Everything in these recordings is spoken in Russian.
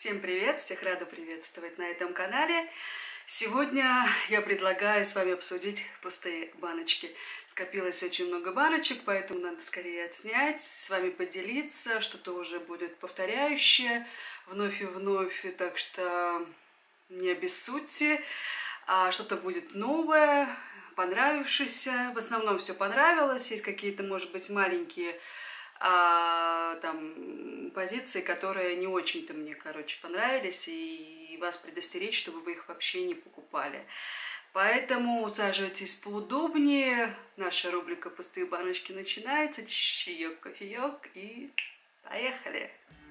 Всем привет! Всех рада приветствовать на этом канале. Сегодня я предлагаю с вами обсудить пустые баночки. Скопилось очень много баночек, поэтому надо скорее отснять, с вами поделиться, что-то уже будет повторяющее вновь и вновь, так что не обессудьте, а что-то будет новое, понравившееся. В основном все понравилось, есть какие-то, может быть, маленькие там позиции, которые не очень-то мне, понравились, и вас предостеречь, чтобы вы их вообще не покупали. Поэтому усаживайтесь поудобнее. Наша рубрика «Пустые баночки» начинается. Чаек, кофеек и поехали!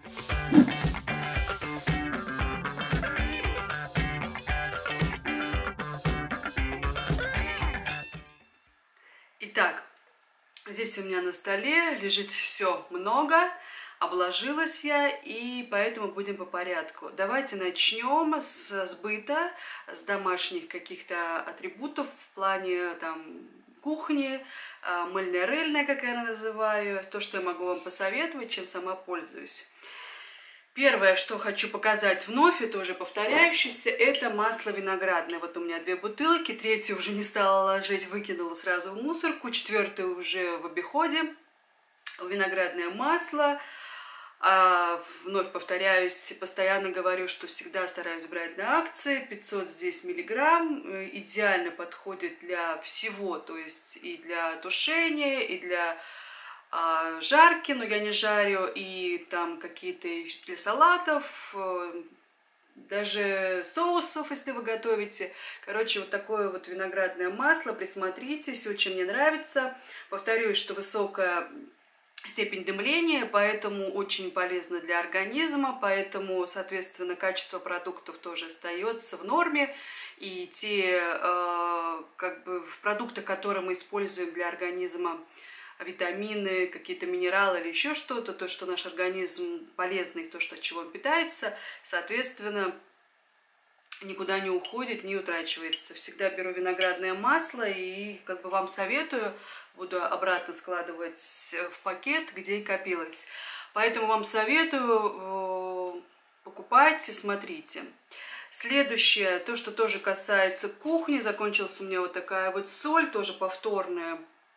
Итак, здесь у меня на столе лежит все много, обложилась я, и поэтому будем по порядку. Давайте начнем с сбыта, с домашних каких-то атрибутов в плане кухни, мыльная-рыльная, как я называю, то, что я могу вам посоветовать, чем сама пользуюсь. Первое, что хочу показать вновь, и тоже повторяющееся, это масло виноградное. Вот у меня 2 бутылки, 3-ю уже не стала ложить, выкинула сразу в мусорку, 4-ю уже в обиходе. Виноградное масло. Вновь повторяюсь, постоянно говорю, что всегда стараюсь брать на акции. 500 здесь миллиграмм, идеально подходит для всего, то есть и для тушения, и для жарки, но я не жарю, и там какие-то для салатов, даже соусов, если вы готовите. Короче, вот такое вот виноградное масло, присмотритесь, очень мне нравится. Повторюсь, что высокая степень дымления, поэтому очень полезно для организма, поэтому, соответственно, качество продуктов тоже остается в норме, и те продукты, которые мы используем для организма, витамины, какие-то минералы или еще что-то, то, что наш организм полезный, то, что от чего он питается, соответственно, никуда не уходит, не утрачивается. Всегда беру виноградное масло и вам советую, буду обратно складывать в пакет, где и копилось. Поэтому вам советую, покупайте, смотрите. Следующее, то, что тоже касается кухни, закончилась у меня вот такая вот соль, тоже повторная,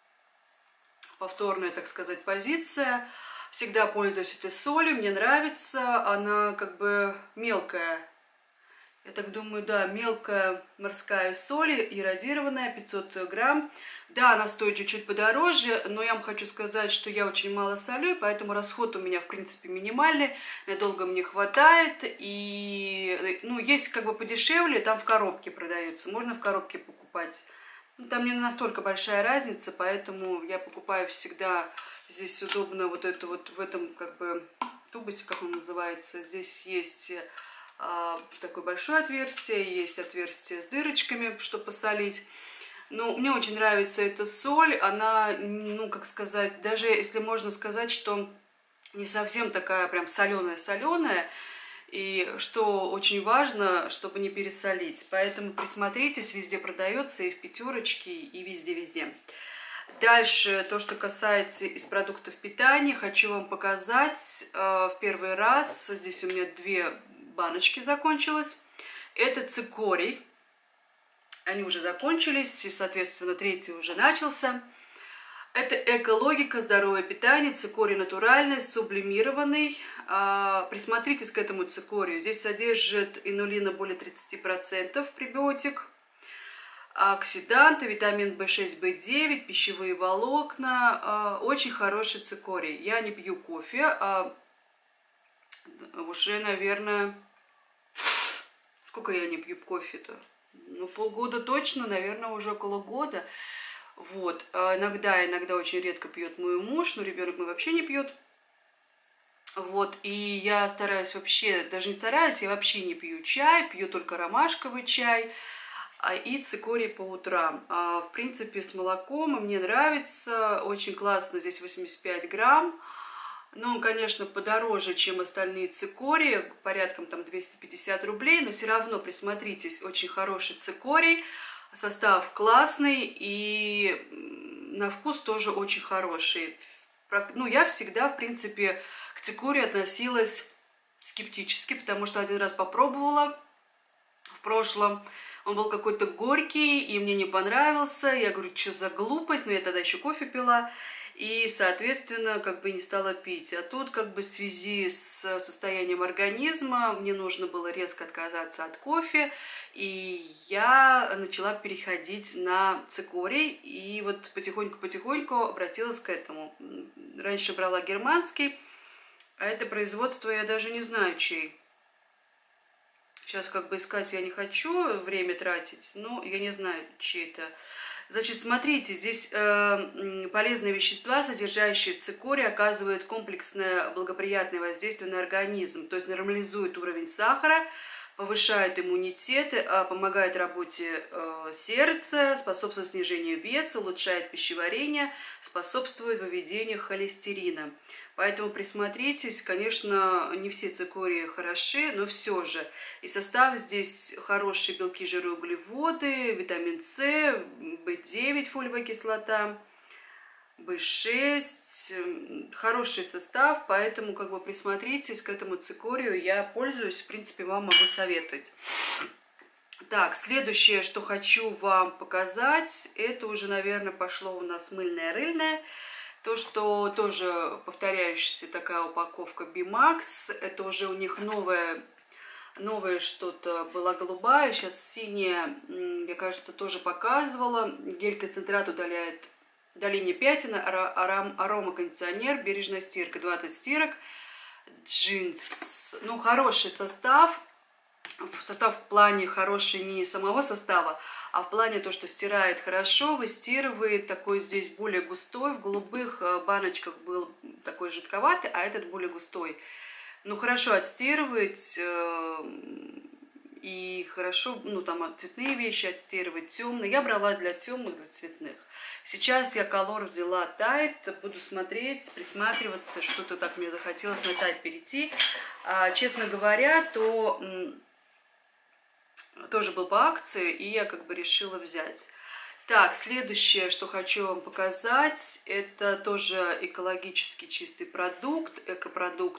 так сказать, позиция. Всегда пользуюсь этой солью, мне нравится, она мелкая. Я так думаю, да, мелкая морская соль, иррадированная, 500 грамм. Да, она стоит чуть-чуть подороже, но я вам хочу сказать, что я очень мало солю, поэтому расход у меня, в принципе, минимальный, надолго мне хватает. И, есть подешевле, там в коробке продается, можно в коробке покупать. Там не настолько большая разница, поэтому я покупаю всегда. Здесь удобно вот это вот в этом тубусе, как он называется. Здесь есть такое большое отверстие, есть отверстие с дырочками, чтобы посолить. Но мне очень нравится эта соль. Она, даже если можно сказать, что не совсем такая прям соленая-соленая. И что очень важно, чтобы не пересолить. Поэтому присмотритесь, везде продается, и в 5-очке, и везде-везде. Дальше, то, что касается из продуктов питания, хочу вам показать в первый раз. Здесь у меня 2 баночки закончилось. Это цикорий. Они уже закончились, и, соответственно, 3-й уже начался. Это экологика, здоровое питание, цикорий натуральный, сублимированный. Присмотритесь к этому цикорию. Здесь содержит инулина более 30%, пребиотик, оксиданты, витамин В6, В9, пищевые волокна. Очень хороший цикорий. Я не пью кофе, уже, наверное, сколько я не пью кофе-то? Полгода точно, наверное, уже около года. Вот. Иногда очень редко пьет мой муж, но ребенок мой вообще не пьет. Вот. И я стараюсь вообще, даже не стараюсь, я вообще не пью чай, пью только ромашковый чай и цикорий по утрам. В принципе, с молоком мне нравится, очень классно, здесь 85 грамм. Ну, конечно, подороже, чем остальные цикории, порядком 250 рублей, но все равно присмотритесь, очень хороший цикорий. Состав классный и на вкус тоже очень хороший. Я всегда, в принципе, к цикорию относилась скептически, потому что один раз попробовала в прошлом. Он был какой-то горький, и мне не понравился. Я говорю, что за глупость? Но я тогда еще кофе пила. И, соответственно, как бы не стала пить. А тут, как бы, в связи с состоянием организма, мне нужно было резко отказаться от кофе. И я начала переходить на цикорий. И вот потихоньку-потихоньку обратилась к этому. Раньше брала германский, а это производство я даже не знаю, чей. Сейчас как бы искать я не хочу, время тратить, но я не знаю, чьи это. Значит, смотрите, здесь полезные вещества, содержащие цикорий, оказывают комплексное благоприятное воздействие на организм, то есть нормализует уровень сахара, повышает иммунитет, помогает работе сердца, способствует снижению веса, улучшает пищеварение, способствует выведению холестерина. Поэтому присмотритесь, конечно, не все цикории хороши, но все же. И состав здесь хорошие белки, жиры, углеводы, витамин С, В9, фолиевая кислота, В6. Хороший состав, поэтому как бы присмотритесь к этому цикорию. Я пользуюсь, в принципе, вам могу советовать. Так, следующее, что хочу вам показать, это уже, наверное, пошло у нас мыльное-рыльное. То, что тоже повторяющаяся такая упаковка Bimax, это уже у них новое что-то, была голубая, сейчас синяя, я, кажется, тоже показывала. Гель-концентрат удаляет удаление пятен, аромакондиционер, бережная стирка, 20 стирок, джинс. Ну, хороший состав. Состав в плане хороший не самого состава, а в плане то, что стирает хорошо, выстирывает, такой здесь более густой. В голубых баночках был такой жидковатый, а этот более густой. Ну, хорошо отстирывает и хорошо, ну, там цветные вещи отстирывать, темные. Я брала для темных, для цветных. Сейчас я колор взяла Tide, буду смотреть, присматриваться, что-то так мне захотелось на Tide перейти. Честно говоря, то тоже был по акции, и я как бы решила взять. Так, следующее, что хочу вам показать, это тоже экологически чистый продукт, экопродукт.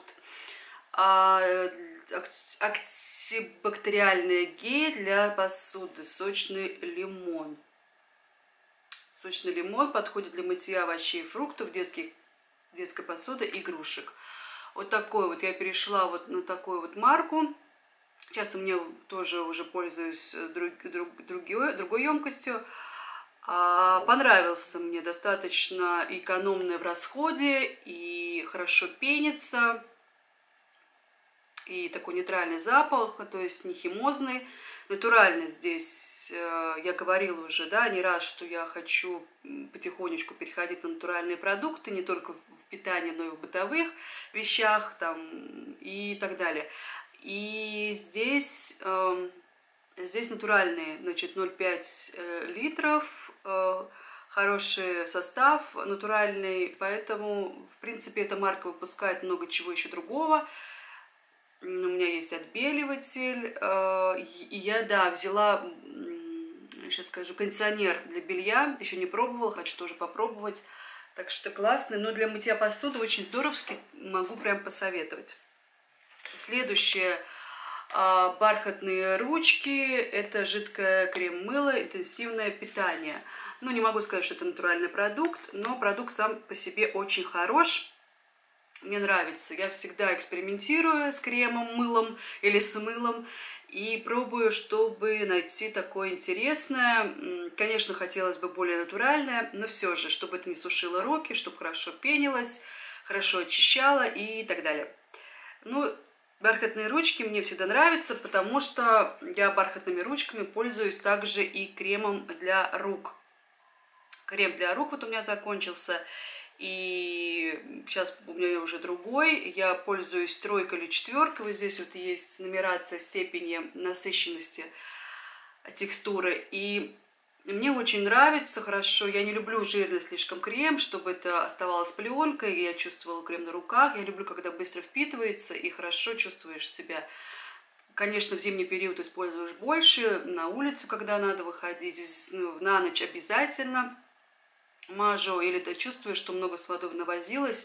Антибактериальный гель для посуды, сочный лимон. Сочный лимон подходит для мытья овощей и фруктов, детской посуды, игрушек. Вот такой вот, я перешла вот на такую вот марку. Сейчас у меня тоже уже пользуюсь другой емкостью. Понравился мне, достаточно экономный в расходе и хорошо пенится. И такой нейтральный запах, то есть не химозный, натуральный здесь. Я говорила уже, да, не раз, что я хочу потихонечку переходить на натуральные продукты, не только в питании, но и в бытовых вещах там, и так далее. И здесь натуральные, значит, 0,5 литров, хороший состав, натуральный, поэтому, в принципе, эта марка выпускает много чего еще другого. У меня есть отбеливатель, и я, да, взяла, сейчас скажу, кондиционер для белья, еще не пробовала, хочу тоже попробовать, так что классный, но для мытья посуды очень здоровски, могу прям посоветовать. Следующее, бархатные ручки, это жидкое крем-мыло, интенсивное питание. Ну, не могу сказать, что это натуральный продукт, но продукт сам по себе очень хорош. Мне нравится. Я всегда экспериментирую с кремом, мылом или с мылом и пробую, чтобы найти такое интересное. Конечно, хотелось бы более натуральное, но все же, чтобы это не сушило руки, чтобы хорошо пенилось, хорошо очищало и так далее. Ну, бархатные ручки мне всегда нравятся, потому что я бархатными ручками пользуюсь также и кремом для рук. Крем для рук вот у меня закончился. И сейчас у меня уже другой, я пользуюсь 3 или 4, вот здесь вот есть нумерация степени насыщенности текстуры, и мне очень нравится, хорошо, я не люблю жирный слишком крем, чтобы это оставалось пленкой, и я чувствовала крем на руках, я люблю, когда быстро впитывается и хорошо чувствуешь себя. Конечно, в зимний период используешь больше, на улицу, когда надо выходить, на ночь обязательно мажу, или ты чувствуешь, что много с водой навозилась,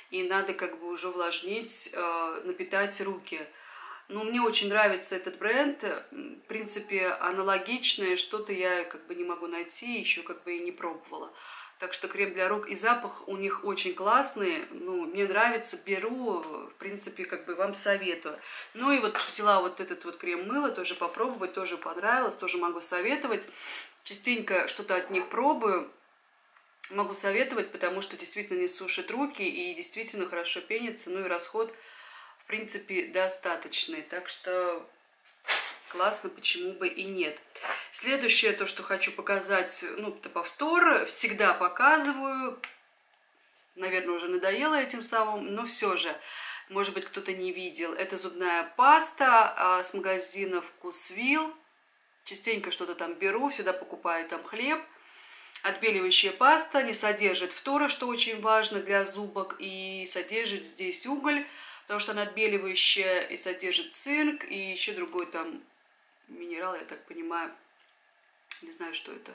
и надо как бы уже увлажнить, напитать руки. Но мне очень нравится этот бренд, в принципе, аналогичное, что-то я как бы не могу найти, еще как бы и не пробовала. Так что крем для рук и запах у них очень классный, ну, мне нравится, беру, в принципе, как бы вам советую. Ну и вот взяла вот этот вот крем-мыло, тоже попробовать, тоже понравилось, тоже могу советовать. Частенько что-то от них пробую, могу советовать, потому что действительно не сушит руки и действительно хорошо пенится, ну и расход, в принципе, достаточный. Так что классно, почему бы и нет. Следующее, то, что хочу показать, ну, это повтор, всегда показываю. Наверное, уже надоело этим самым, но все же, может быть, кто-то не видел. Это зубная паста с магазина Вкусвилл. Частенько что-то там беру, всегда покупаю там хлеб. Отбеливающая паста не содержит фтора, что очень важно для зубок, и содержит здесь уголь, потому что она отбеливающая, и содержит цинк, и еще другой там минерал, я так понимаю, не знаю, что это.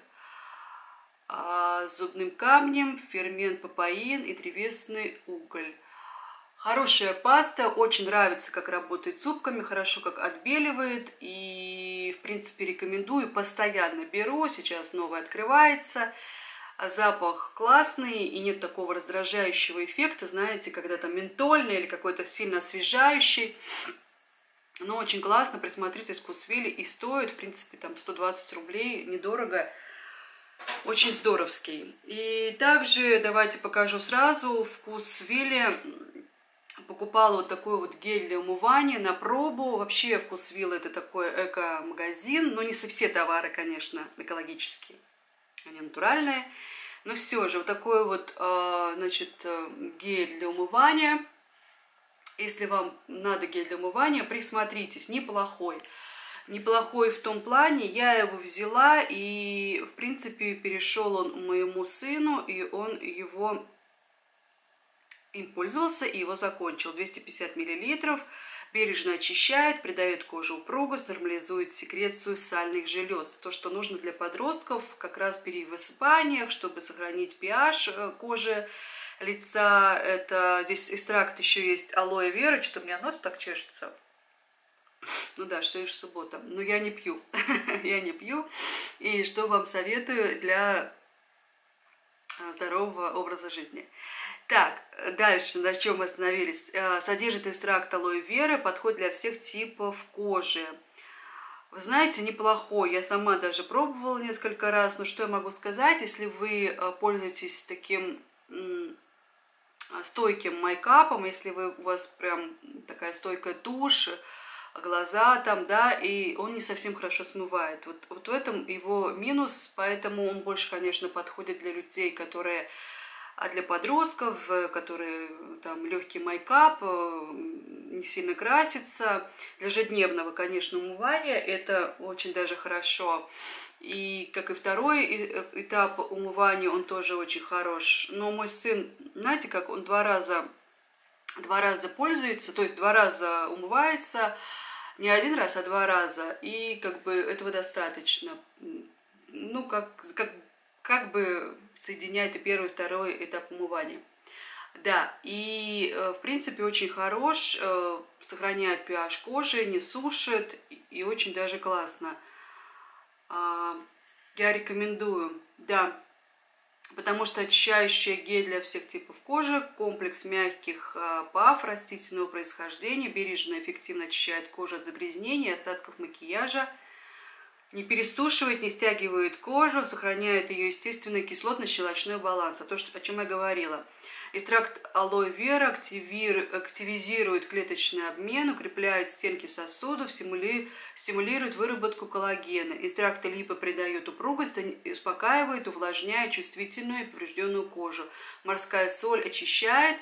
С зубным камнем, фермент папаин и древесный уголь. Хорошая паста, очень нравится, как работает с зубками, хорошо как отбеливает, и, в принципе, рекомендую, постоянно беру, сейчас новый открывается. Запах классный, и нет такого раздражающего эффекта, знаете, когда там ментольный или какой-то сильно освежающий. Но очень классно, присмотритесь, Вкусвилл, и стоит, в принципе, там 120 рублей, недорого, очень здоровский. И также давайте покажу сразу, в Вкусвилле покупала вот такой вот гель для умывания на пробу. Вообще Вкусвилл это такой эко-магазин, но не все товары, конечно, экологические, они натуральные. Но все же вот такой вот, значит, гель для умывания. Если вам надо гель для умывания, присмотритесь, неплохой. Неплохой в том плане, я его взяла, и, в принципе, перешел он моему сыну, и он его им пользовался, и его закончил. 250 мл, бережно очищает, придает коже упругость, нормализует секрецию сальных желез. То, что нужно для подростков, как раз при высыпаниях, чтобы сохранить pH кожи, лица. Это здесь экстракт еще есть алоэ вера, что-то у меня нос так чешется. Ну да, что и суббота. Но я не пью. Я не пью. И что вам советую для здорового образа жизни. Так, дальше, на чем мы остановились. Содержит экстракт алоэ вера, подходит для всех типов кожи. Вы знаете, неплохой. Я сама даже пробовала несколько раз. Но что я могу сказать, если вы пользуетесь таким стойким мейкапом, если у вас прям такая стойкая тушь, глаза там, да, и он не совсем хорошо смывает. Вот в этом его минус, поэтому он больше, конечно, подходит для людей, которые, для подростков, которые там легкий мейкап, не сильно красятся. Для ежедневного, конечно, умывания это очень даже хорошо. И как и второй этап умывания, он тоже очень хорош. Но мой сын, знаете, как он два раза пользуется, то есть 2 раза умывается, не 1 раз, а 2 раза, и как бы этого достаточно. Ну, как бы соединяет и первый, и второй этап умывания. Да, и в принципе очень хорош, сохраняет pH кожи, не сушит, и очень даже классно. Я рекомендую, да, потому что очищающий гель для всех типов кожи, комплекс мягких ПАФ растительного происхождения, бережно и эффективно очищает кожу от загрязнений и остатков макияжа, не пересушивает, не стягивает кожу, сохраняет ее естественный кислотно-щелочной баланс, о чем я говорила. Экстракт алоэ вера активизирует клеточный обмен, укрепляет стенки сосудов, стимулирует выработку коллагена. Экстракт липа придает упругость, успокаивает, увлажняет чувствительную и поврежденную кожу. Морская соль очищает,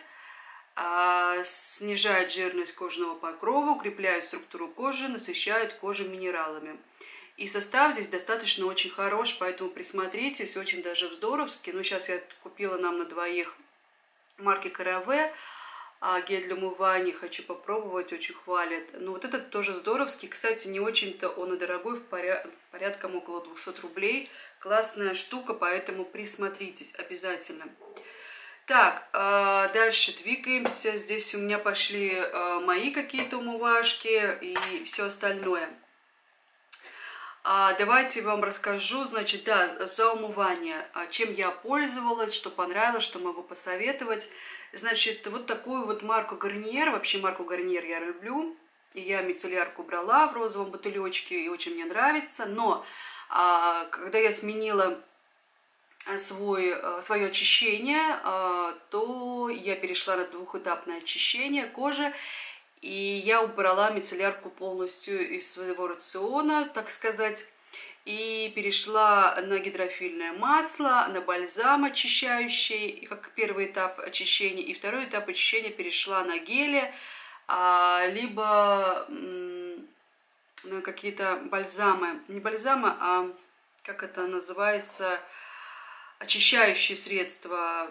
снижает жирность кожного покрова, укрепляет структуру кожи, насыщает кожу минералами. И состав здесь достаточно очень хорош, поэтому присмотритесь, очень даже здоровский. Ну, сейчас я купила нам на двоих марки КРВ, гель для умывания, хочу попробовать, очень хвалят. Но вот этот тоже здоровский, кстати, не очень-то он и дорогой, порядком около 200 рублей. Классная штука, поэтому присмотритесь обязательно. Так, дальше двигаемся. Здесь у меня пошли мои какие-то умывашки и все остальное. Давайте вам расскажу, значит, да, за умывание, чем я пользовалась, что понравилось, что могу посоветовать. Значит, вот такую вот марку Гарниер, вообще марку Гарниер я люблю. И я мицеллярку брала в розовом бутылечке, и очень мне нравится. Но когда я сменила свое очищение, то я перешла на двухэтапное очищение кожи. И я убрала мицеллярку полностью из своего рациона, так сказать, и перешла на гидрофильное масло, на бальзам очищающий, как первый этап очищения, и второй этап очищения перешла на гели, либо на какие-то бальзамы, не бальзамы, а как это называется, очищающие средства,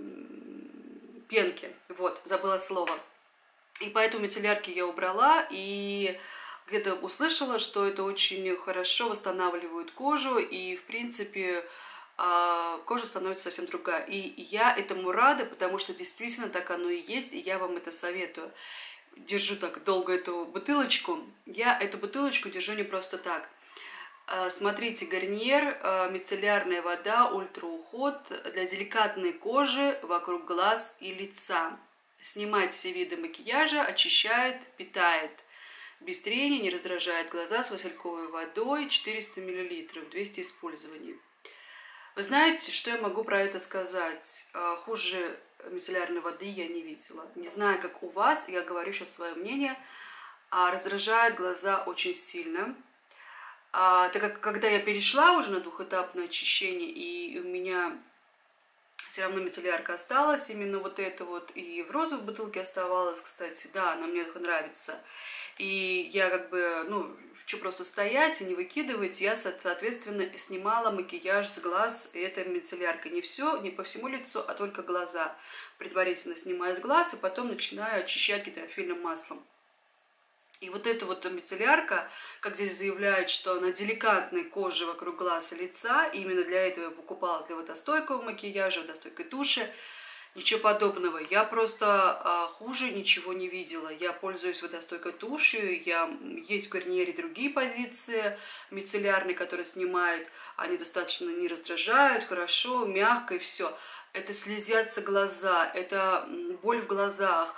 пенки, вот, забыла слово. И поэтому мицеллярки я убрала, и где-то услышала, что это очень хорошо восстанавливает кожу, и, в принципе, кожа становится совсем другая. И я этому рада, потому что действительно так оно и есть, и я вам это советую. Держу так долго эту бутылочку. Я эту бутылочку держу не просто так. Смотрите, Гарниер, мицеллярная вода, ультрауход для деликатной кожи вокруг глаз и лица. Снимает все виды макияжа, очищает, питает. Без трения, не раздражает глаза, с васильковой водой, 400 мл, 200 использований. Вы знаете, что я могу про это сказать? Хуже мицеллярной воды я не видела. Не знаю, как у вас, я говорю сейчас свое мнение. Раздражает глаза очень сильно. Так как когда я перешла уже на двухэтапное очищение, и у меня все равно мицеллярка осталась, именно вот это вот, и в розовой бутылке оставалась, кстати, да, она мне нравится. И я как бы, хочу просто стоять и не выкидывать, я, соответственно, снимала макияж с глаз этой мицелляркой. Не все, не по всему лицу, а только глаза. Предварительно снимаю с глаз, и потом начинаю очищать гидрофильным маслом. И вот эта вот мицеллярка, как здесь заявляют, что она деликатной кожи вокруг глаз и лица, и именно для этого я покупала для водостойкого макияжа, водостойкой туши, ничего подобного. Я просто хуже ничего не видела. Я пользуюсь водостойкой тушью, есть в Гарниере другие позиции мицеллярные, которые снимают, они достаточно не раздражают, хорошо, мягко и все. Это слезятся глаза, это боль в глазах.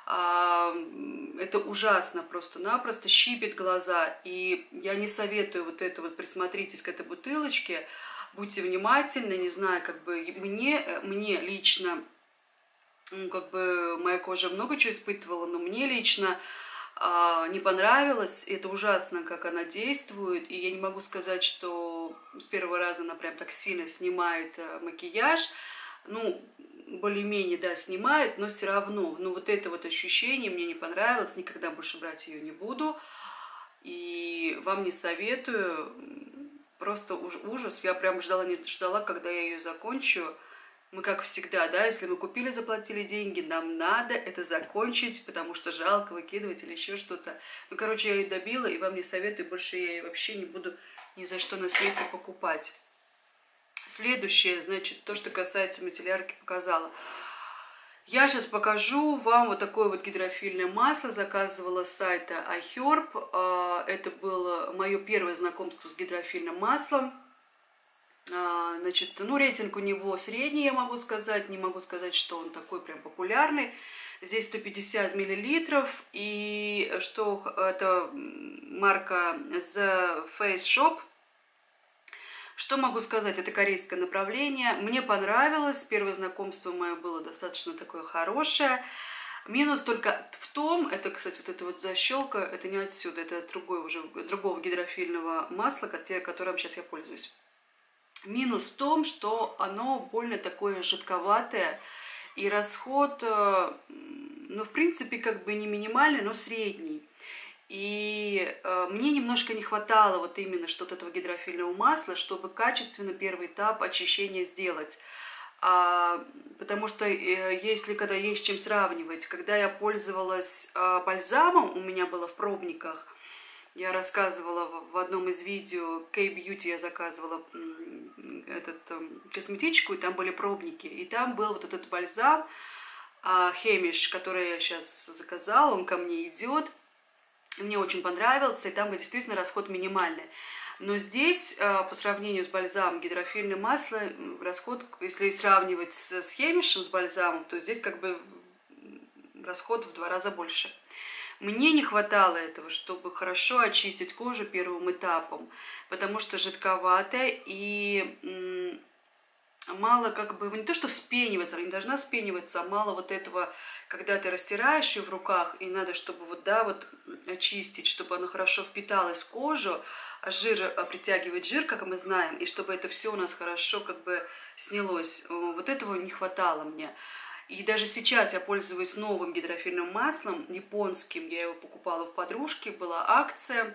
Это ужасно просто-напросто, щипит глаза. И я не советую вот это вот, присмотритесь к этой бутылочке, будьте внимательны, не знаю, как бы мне лично, как бы моя кожа много чего испытывала, но мне лично не понравилось, это ужасно, как она действует, и я не могу сказать, что с первого раза она прям так сильно снимает макияж, более-менее, да, снимает, но все равно, вот это вот ощущение мне не понравилось, никогда больше брать ее не буду, и вам не советую, просто ужас, я прям не ждала, когда я ее закончу. Мы, как всегда, да, если мы купили, заплатили деньги, нам надо это закончить, потому что жалко выкидывать или еще что-то. Короче, я ее добила, и вам не советую, больше я ее вообще не буду ни за что на свете покупать. Следующее, значит, то, что касается мицеллярки, показала. Я сейчас покажу вам вот такое вот гидрофильное масло. Заказывала с сайта iHerb. Это было мое первое знакомство с гидрофильным маслом. Значит, рейтинг у него средний, я могу сказать. Не могу сказать, что он такой прям популярный. Здесь 150 мл. И что это марка The Face Shop. Что могу сказать? Это корейское направление. Мне понравилось. Первое знакомство мое было достаточно такое хорошее. Минус только в том, это, кстати, вот эта вот защелка, это не отсюда, это другого гидрофильного масла, которым сейчас я пользуюсь. Минус в том, что оно больно такое жидковатое, и расход, в принципе, как бы не минимальный, но средний. И мне немножко не хватало вот именно что-то этого гидрофильного масла, чтобы качественно первый этап очищения сделать. Потому что когда есть с чем сравнивать, когда я пользовалась бальзамом, у меня было в пробниках, Я рассказывала в одном из видео, K-Beauty я заказывала косметичку, и там были пробники. И там был вот этот бальзам Хемиш, который я сейчас заказала, он ко мне идет. Мне очень понравился, и там действительно расход минимальный. Но здесь, по сравнению с бальзамом, гидрофильное масло, расход, если сравнивать с Хемишем, с бальзамом, то здесь как бы расход в 2 раза больше. Мне не хватало этого, чтобы хорошо очистить кожу первым этапом, потому что жидковатая и мало как бы, не то что вспениваться, она не должна вспениваться, а мало вот этого, когда ты растираешь ее в руках, и надо, чтобы вот, да, вот очистить, чтобы она хорошо впиталась в кожу, а жир притягивает жир, как мы знаем, и чтобы это все у нас хорошо как бы снялось. Вот этого не хватало мне. И даже сейчас я пользуюсь новым гидрофильным маслом, японским. Я его покупала в подружке, была акция.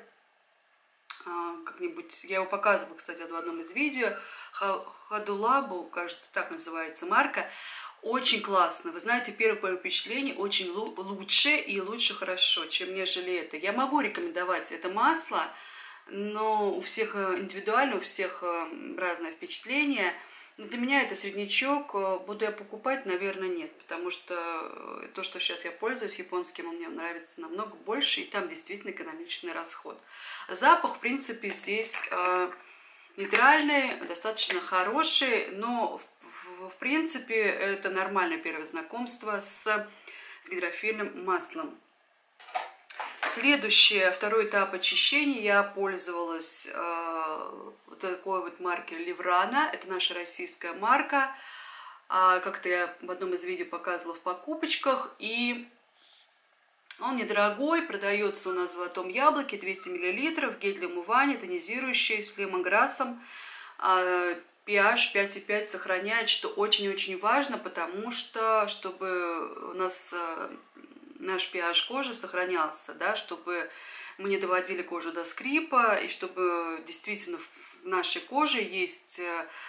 Как-нибудь, я его показывала, кстати, в одном из видео. Хадулабу, кажется, так называется марка. Очень классно. Вы знаете, первое впечатление очень лучше и лучше хорошо, чем нежели это. Я могу рекомендовать это масло, но у всех индивидуально, у всех разное впечатление. Но для меня это среднячок. Буду я покупать? Наверное, нет. Потому что то, что сейчас я пользуюсь японским, мне нравится намного больше. И там действительно экономичный расход. Запах, в принципе, здесь нейтральный, достаточно хороший. Но, в принципе, это нормальное первое знакомство с гидрофильным маслом. Следующее, второй этап очищения, я пользовалась вот такой вот маркой Леврана. Это наша российская марка. Как-то я в одном из видео показывала в покупочках. И он недорогой, продается у нас в Золотом Яблоке, 200 мл, гель для умывания, тонизирующий с лемонграссом. pH 5,5 сохраняет, что очень-очень важно, потому что, чтобы у нас наш pH кожи сохранялся, да, чтобы мы не доводили кожу до скрипа, и чтобы действительно в нашей коже есть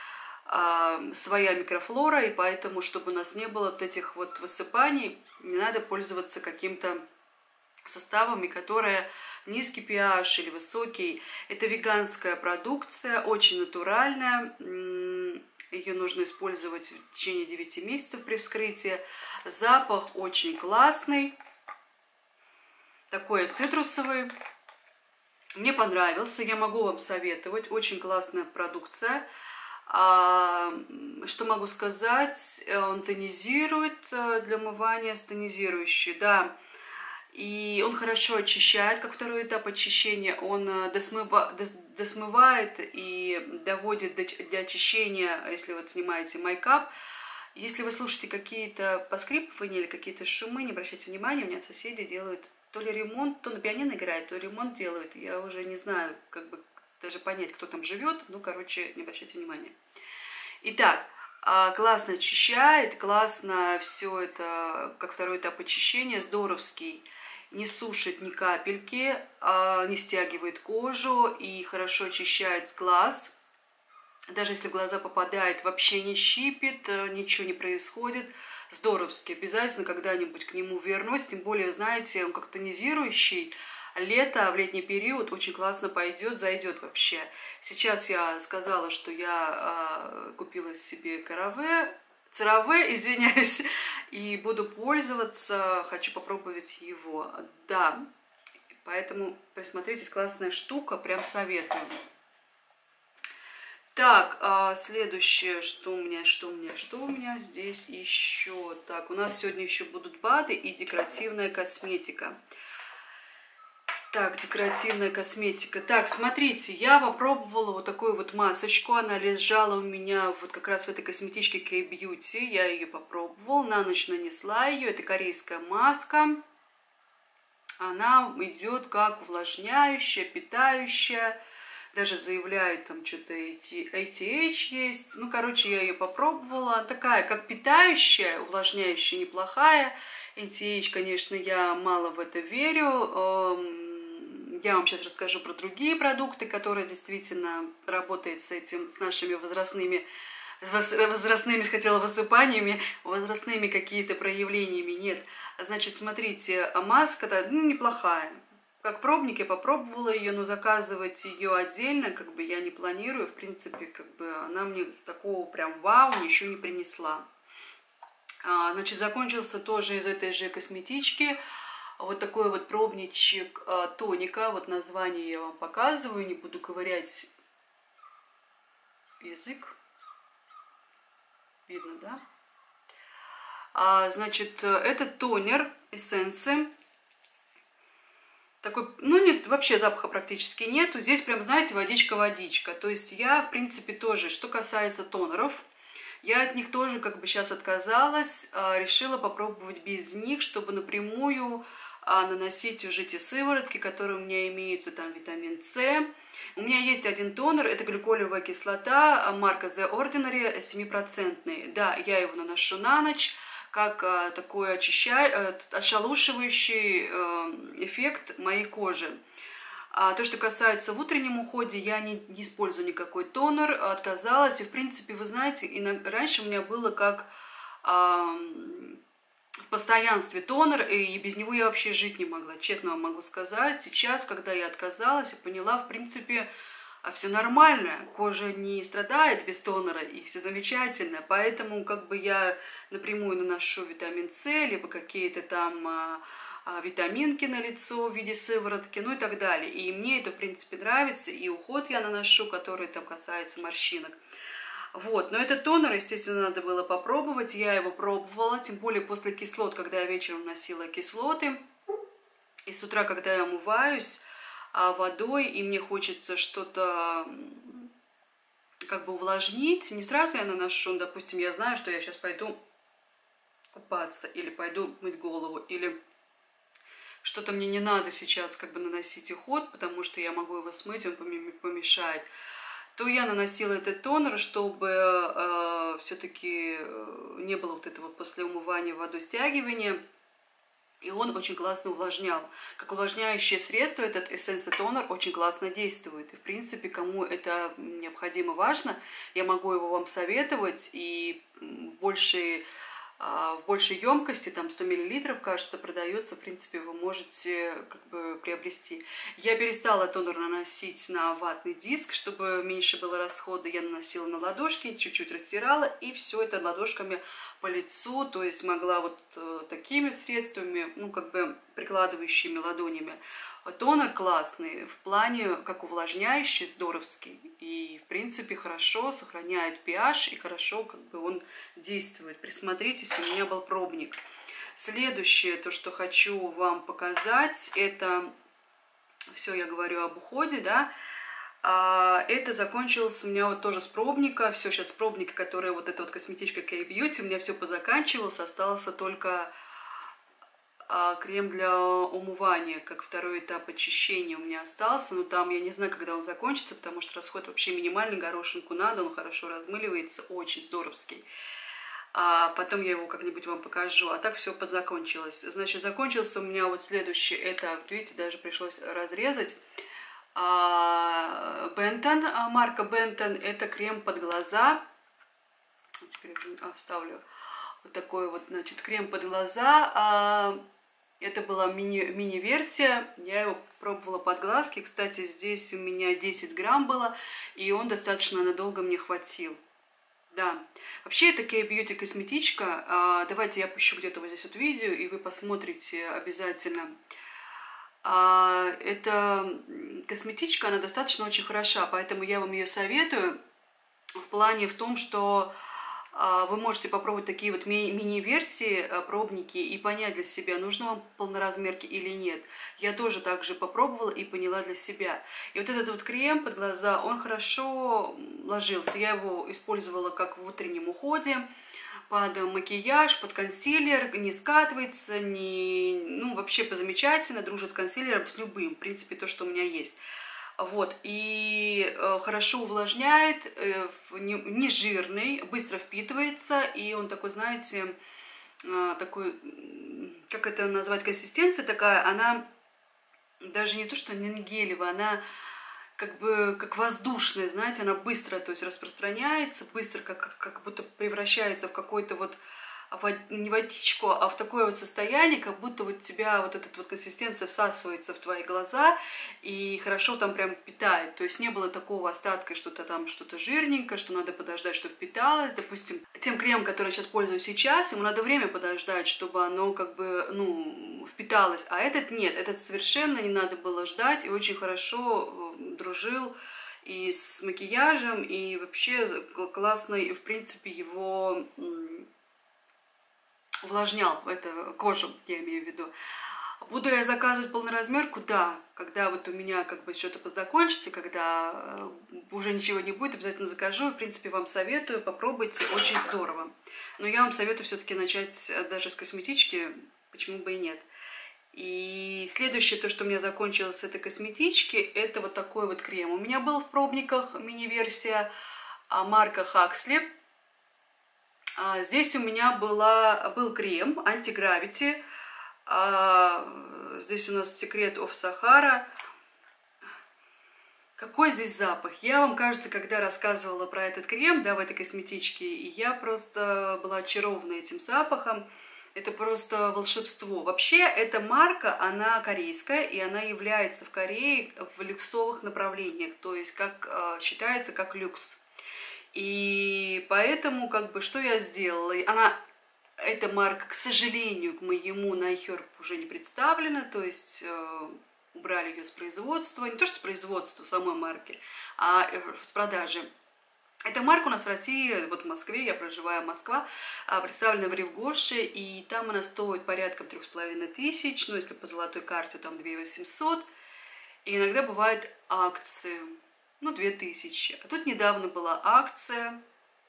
своя микрофлора, и поэтому, чтобы у нас не было вот этих вот высыпаний, не надо пользоваться каким-то составами, которые низкий pH или высокий. Это веганская продукция, очень натуральная. Ее нужно использовать в течение 9 месяцев при вскрытии. Запах очень классный, такой цитрусовый. Мне понравился, я могу вам советовать. Очень классная продукция. Что могу сказать? Он тонизирует для умывания, тонизирующий, да. И он хорошо очищает, как второй этап очищения. Он досмывает и доводит до очищения, если вот снимаете мейкап. Если вы слушаете какие-то поскрипывания или какие-то шумы, не обращайте внимания, у меня соседи делают то ли ремонт, то на пианино играет, то ремонт делают. Я уже не знаю, как бы даже понять, кто там живет. Ну, короче, не обращайте внимания. Итак, классно очищает, классно все это, как второй этап очищения, здоровский. Не сушит ни капельки, не стягивает кожу и хорошо очищает с глаз. Даже если в глаза попадает, вообще не щипит, ничего не происходит. Здоровский. Обязательно когда-нибудь к нему вернусь. Тем более, знаете, он как тонизирующий. Лето, в летний период очень классно пойдет, зайдет вообще. Сейчас я сказала, что я купила себе CeraVe, извиняюсь, и буду пользоваться, хочу попробовать его. Да, поэтому присмотритесь, классная штука, прям советую. Так, следующее, что у меня здесь еще? Так, у нас сегодня еще будут БАДы и декоративная косметика. Так, декоративная косметика. Так, смотрите, я попробовала вот такую вот масочку. Она лежала у меня вот как раз в этой косметичке K-Beauty. Я ее попробовала, на ночь нанесла ее. Это корейская маска. Она идет как увлажняющая, питающая. Даже заявляют, там что-то ATH есть. Ну, короче, я ее попробовала. Такая, как питающая, увлажняющая, неплохая. ATH, конечно, я мало в это верю. Я вам сейчас расскажу про другие продукты, которые действительно работают с этим, с нашими возрастными, хотела высыпаниями, возрастными какие-то проявлениями. Нет. Значит, смотрите, маска-то неплохая. как пробник, я попробовала ее, но заказывать ее отдельно, как бы я не планирую. В принципе, как бы она мне такого прям вау ничего не принесла. Значит, закончился тоже из этой же косметички вот такой вот пробничек тоника. Вот название я вам показываю, не буду ковырять язык. Видно, да? Значит, это тонер эссенции. Такой, ну, нет, вообще запаха практически нету. Здесь прям, знаете, водичка-водичка. То есть я, в принципе, тоже, что касается тонеров, я от них тоже как бы сейчас отказалась. Решила попробовать без них, чтобы напрямую наносить уже те сыворотки, которые у меня имеются, там витамин С. У меня есть один тонер, это глюколевая кислота, марка The Ordinary, 7%. Да, я его наношу на ночь, как такой отшелушивающий эффект моей кожи. То, что касается в утреннем уходе, я не использую никакой тонер, отказалась. И, в принципе, вы знаете, раньше у меня было как в постоянстве тонер, и без него я вообще жить не могла, честно вам могу сказать. Сейчас, когда я отказалась, я поняла, в принципе, все нормально, кожа не страдает без тонера, и все замечательно. Поэтому как бы я напрямую наношу витамин С, либо какие-то там витаминки на лицо в виде сыворотки, ну и так далее. И мне это, в принципе, нравится, и уход я наношу, который там касается морщинок. Вот, но этот тонер, естественно, надо было попробовать, я его пробовала, тем более после кислот, когда я вечером носила кислоты, и с утра, когда я умываюсь водой, и мне хочется что-то как бы увлажнить, не сразу я наношу, допустим, я знаю, что я сейчас пойду купаться, или пойду мыть голову, или что-то мне не надо сейчас как бы наносить уход, потому что я могу его смыть, он помешает, то я наносила этот тонер, чтобы все-таки не было вот этого после умывания водой стягивания. И он очень классно увлажнял. Как увлажняющее средство этот эссенция тонер очень классно действует. И, в принципе, кому это необходимо, важно, я могу его вам советовать. И в большей емкости, там 100 мл, кажется, продается, в принципе, вы можете как бы приобрести. Я перестала тонер наносить на ватный диск, чтобы меньше было расхода. Я наносила на ладошки, чуть-чуть растирала, и все это ладошками по лицу, то есть могла вот такими средствами, ну, как бы прикладывающими ладонями. Тонер классный, в плане как увлажняющий, здоровский. И, в принципе, хорошо сохраняет pH, и хорошо как бы он действует. Присмотритесь, у меня был пробник. Следующее, то, что хочу вам показать, это, все я говорю об уходе, да, это закончилось у меня вот тоже с пробника. Все, сейчас с пробника, которая вот эта вот косметичка K-Beauty, у меня все позаканчивалось, остался только крем для умывания, как второй этап очищения у меня остался. Но там я не знаю, когда он закончится, потому что расход вообще минимальный, горошинку надо, он хорошо размыливается, очень здоровский. Потом я его как-нибудь вам покажу. А так все подзакончилось. Значит, закончился у меня вот следующий этап. Видите, даже пришлось разрезать. Бентон, марка Бентон, это крем под глаза. Теперь вставлю вот такой вот, значит, крем под глаза. Это была мини-версия, я его пробовала под глазки. Кстати, здесь у меня 10 грамм было, и он достаточно надолго мне хватил. Да, вообще это K-Beauty косметичка. Давайте я пущу где-то вот здесь вот видео, и вы посмотрите обязательно. Эта косметичка, она достаточно очень хороша, поэтому я вам ее советую в плане в том, что вы можете попробовать такие вот мини-версии, пробники, и понять для себя, нужно вам полноразмерки или нет. Я тоже также попробовала и поняла для себя. И вот этот вот крем под глаза, он хорошо ложился. Я его использовала как в утреннем уходе, под макияж, под консилер, не скатывается, ну, вообще позамечательно, дружит с консилером, с любым, в принципе, то, что у меня есть. Вот, и хорошо увлажняет, не жирный, быстро впитывается, и он такой, знаете, такой, как это назвать, консистенция такая, она даже не то, что не гелевая, она как бы как воздушная, знаете, она быстро, то есть распространяется, быстро как будто превращается в какой-то вот не водичку, а в такое вот состояние, как будто вот тебя вот эта вот консистенция всасывается в твои глаза и хорошо там прям питает. То есть не было такого остатка, что-то там, что-то жирненькое, что надо подождать, чтобы впиталось. Допустим, тем кремом, который я сейчас пользуюсь сейчас, ему надо время подождать, чтобы оно как бы, ну, впиталось. А этот нет, этот совершенно не надо было ждать и очень хорошо дружил и с макияжем, и вообще классный, в принципе, его увлажнял это кожу, я имею в виду. Буду ли я заказывать полноразмерку? Да. Когда вот у меня как бы что-то позакончится, когда уже ничего не будет, обязательно закажу. В принципе, вам советую, попробуйте, очень здорово. Но я вам советую все-таки начать даже с косметички, почему бы и нет. И следующее, то, что у меня закончилось с этой косметички, это вот такой вот крем. У меня был в пробниках мини-версия марка Huxley. Здесь у меня был крем Anti-Gravity. Здесь у нас Secret of Sahara. Какой здесь запах? Я вам, кажется, когда рассказывала про этот крем, да, в этой косметичке, и я просто была очарована этим запахом. Это просто волшебство. Вообще, эта марка, она корейская, и она является в Корее в люксовых направлениях, то есть как считается как люкс. И поэтому, как бы, что я сделала? Эта марка, к сожалению, к моему на iHerb уже не представлена, то есть убрали ее с производства, не то что с производства самой марки, а с продажи. Эта марка у нас в России, вот в Москве, я проживаю в Москве, представлена в Ревгоше, и там она стоит порядка 3500, ну, если по золотой карте, там 2800, и иногда бывают акции, ну, 2000. А тут недавно была акция,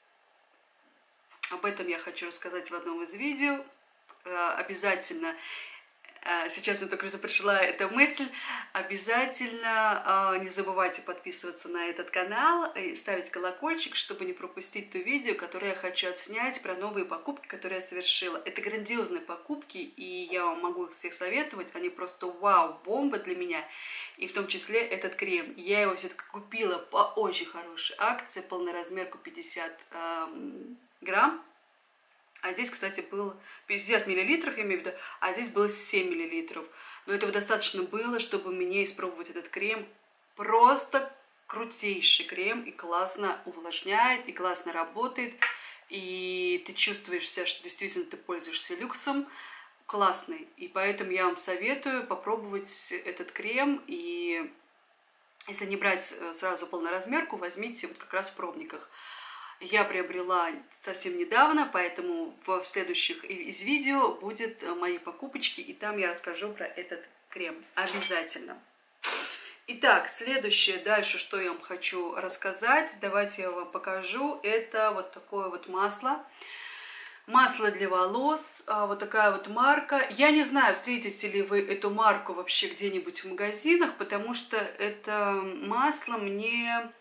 об этом я хочу рассказать в одном из видео, обязательно. Сейчас мне только что пришла эта мысль. Обязательно не забывайте подписываться на этот канал и ставить колокольчик, чтобы не пропустить то видео, которое я хочу отснять про новые покупки, которые я совершила. Это грандиозные покупки, и я вам могу их всех советовать. Они просто вау, бомба для меня. И в том числе этот крем. Я его все-таки купила по очень хорошей акции, полноразмерку 50 грамм. А здесь, кстати, было 50 миллилитров, я имею в виду, а здесь было 7 миллилитров. Но этого достаточно было, чтобы мне испробовать этот крем. Просто крутейший крем, и классно увлажняет, и классно работает. И ты чувствуешь себя, что действительно ты пользуешься люксом. Классный. И поэтому я вам советую попробовать этот крем. И если не брать сразу полноразмерку, возьмите вот как раз в пробниках. Я приобрела совсем недавно, поэтому в следующих из видео будут мои покупочки, и там я расскажу про этот крем. Обязательно. Итак, следующее, дальше, что я вам хочу рассказать, давайте я вам покажу. Это вот такое вот масло. Масло для волос, вот такая вот марка. Я не знаю, встретите ли вы эту марку вообще где-нибудь в магазинах, потому что это масло мне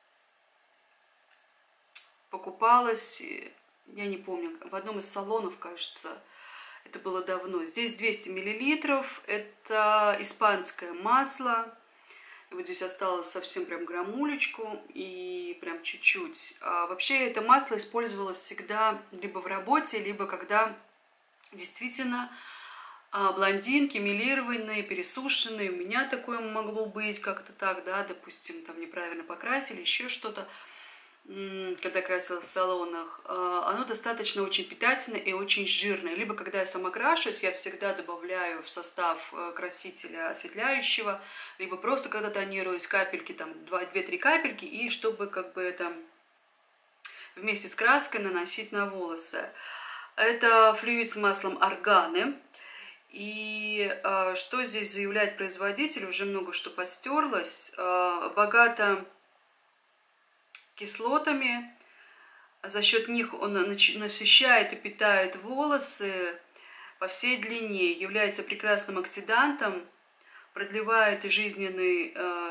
покупалась, я не помню, в одном из салонов, кажется, это было давно. Здесь 200 миллилитров, это испанское масло. И вот здесь осталось совсем прям граммулечку и прям чуть-чуть. Вообще это масло использовала всегда либо в работе, либо когда действительно блондинки, мелированные, пересушенные. У меня такое могло быть, как-то так, да, допустим, там неправильно покрасили, еще что-то. Когда красилась в салонах, оно достаточно очень питательное и очень жирное. Либо когда я сама крашусь, я всегда добавляю в состав красителя осветляющего, либо просто когда тонируюсь, капельки, там 2-3 капельки, и чтобы как бы это вместе с краской наносить на волосы. Это флюид с маслом органы. И что здесь заявляет производитель, уже много что подстерлось, богато кислотами, за счет них он насыщает и питает волосы по всей длине, является прекрасным оксидантом, продлевает жизненный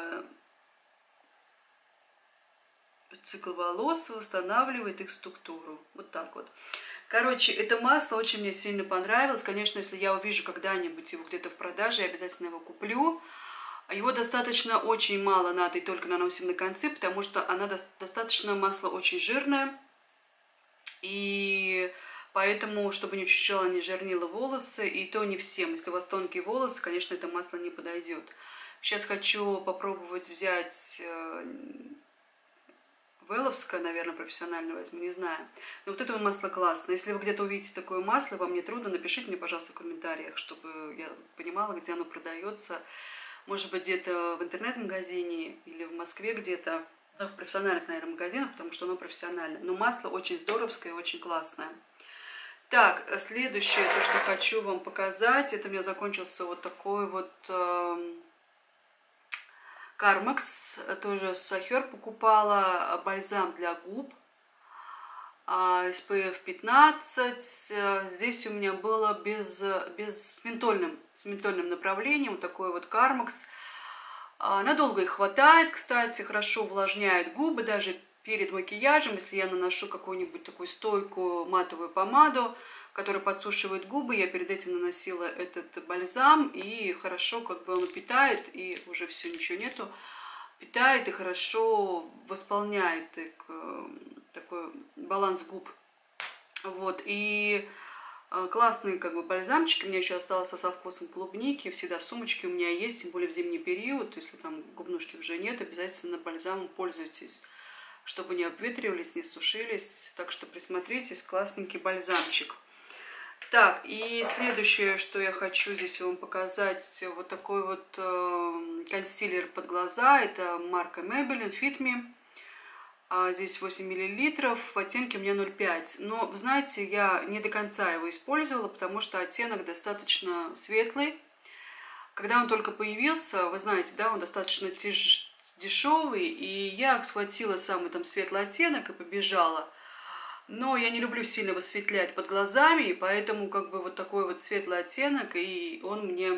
цикл волос, восстанавливает их структуру. Вот так вот. Короче, это масло очень мне сильно понравилось. Конечно, если я увижу когда-нибудь его где-то в продаже, я обязательно его куплю. Его достаточно очень мало надо и только наносим на концы, потому что она достаточно масло очень жирное. И Поэтому, чтобы не ощущала, не жирнила волосы, и то не всем. Если у вас тонкие волосы, конечно, это масло не подойдет. Сейчас хочу попробовать взять Веловское, наверное, профессионально возьму, не знаю. Но вот это масло классное. Если вы где-то увидите такое масло, вам не трудно, напишите мне, пожалуйста, в комментариях, чтобы я понимала, где оно продается. Может быть, где-то в интернет-магазине или в Москве где-то. Ну, в профессиональных, наверное, магазинах, потому что оно профессиональное. Но масло очень здоровское, очень классное. Так, следующее, то, что хочу вам показать, это у меня закончился вот такой вот Кармакс, тоже с Сахер покупала, бальзам для губ, SPF 15. Здесь у меня было с ментольным направлением, вот такой вот Кармакс. Надолго их хватает, кстати, хорошо увлажняет губы, даже перед макияжем, если я наношу какую-нибудь такую стойкую матовую помаду, которая подсушивает губы, я перед этим наносила этот бальзам, и хорошо как бы он питает, и уже все, ничего нету, питает и хорошо восполняет такой баланс губ. Вот, и классный как бы бальзамчик, у меня еще остался со вкусом клубники, всегда в сумочке у меня есть, тем более в зимний период, если там губнушки уже нет, обязательно бальзамом пользуйтесь, чтобы не обветривались, не сушились. Так что присмотритесь, классненький бальзамчик. Так, и следующее, что я хочу здесь вам показать, вот такой вот консилер под глаза. Это марка Maybelline Fit Me. Здесь 8 мл, в оттенке у меня 0,5. Но, вы знаете, я не до конца его использовала, потому что оттенок достаточно светлый. Когда он только появился, вы знаете, да, он достаточно дешевый, и я схватила самый там светлый оттенок и побежала. Но я не люблю сильно высветлять под глазами, и поэтому как бы вот такой вот светлый оттенок, и он мне...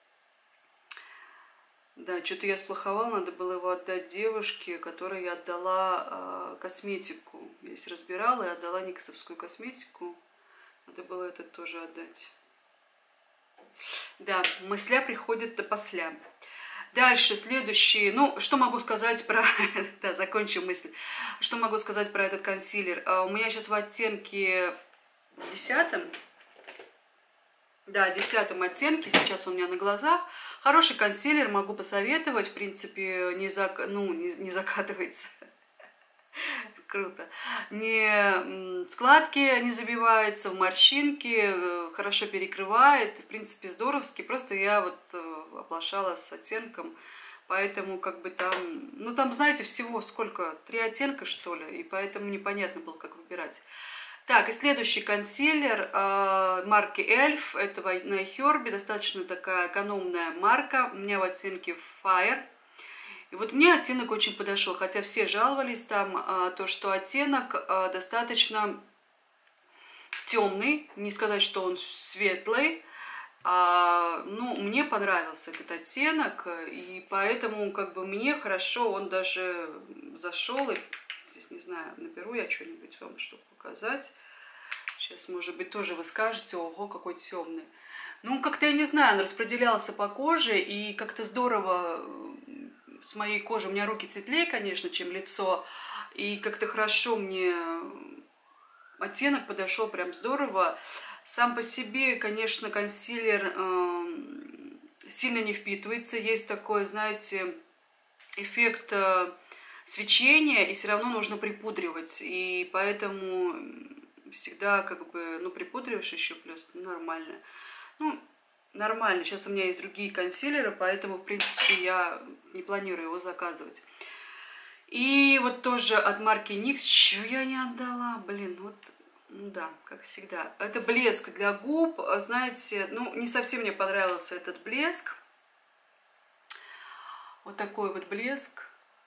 Да, что-то я сплоховала, надо было его отдать девушке, которой я отдала косметику. Я здесь разбирала и отдала никсовскую косметику. Надо было это тоже отдать. Да, мысля приходит до посля. Дальше, следующий, ну, что могу сказать про... Да, закончу мысль. Что могу сказать про этот консилер? У меня сейчас в оттенке 10-м. Да, 10-м оттенке, сейчас он у меня на глазах. Хороший консилер, могу посоветовать, в принципе, не закатывается. Круто. Складки не забивается, в морщинки, хорошо перекрывает, в принципе, здоровски. Просто я вот оплошала с оттенком, поэтому как бы там, ну там, знаете, всего сколько, 3 оттенка, что ли, и поэтому непонятно было, как выбирать. Так, и следующий консилер марки Elf, это на Хербе, достаточно такая экономная марка, у меня в оттенке Fire. И вот мне оттенок очень подошел, хотя все жаловались там, то, что оттенок достаточно темный, не сказать, что он светлый, ну, мне понравился этот оттенок, и поэтому как бы мне хорошо он даже зашел, и здесь, не знаю, наберу я что-нибудь вам, чтобы показать. Сейчас, может быть, тоже вы скажете, ого, какой темный. Ну, как-то, я не знаю, он распределялся по коже, и как-то здорово... С моей кожей, у меня руки светлее, конечно, чем лицо, и как-то хорошо мне оттенок подошел, прям здорово. Сам по себе, конечно, консилер сильно не впитывается, есть такой, знаете, эффект свечения, и все равно нужно припудривать, и поэтому всегда как бы, ну, припудриваешь еще плюс, нормально. Ну, нормально. Сейчас у меня есть другие консилеры, поэтому, в принципе, я не планирую его заказывать. И вот тоже от марки NYX. Чего я не отдала? Блин, вот, ну да, как всегда. Это блеск для губ. Знаете, ну, не совсем мне понравился этот блеск. Вот такой вот блеск.